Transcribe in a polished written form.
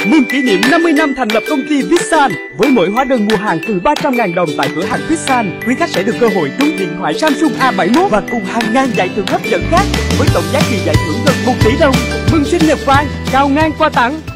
Mừng kỷ niệm 50 năm thành lập công ty Vietsan. Với mỗi hóa đơn mua hàng từ 300.000 đồng tại cửa hàng Vietsan, quý khách sẽ được cơ hội trúng điện thoại Samsung A71 và cùng hàng ngàn giải thưởng hấp dẫn khác với tổng giá trị giải thưởng gần 1 tỷ đồng. Mừng sinh nhật Phan, cao ngang quà tặng.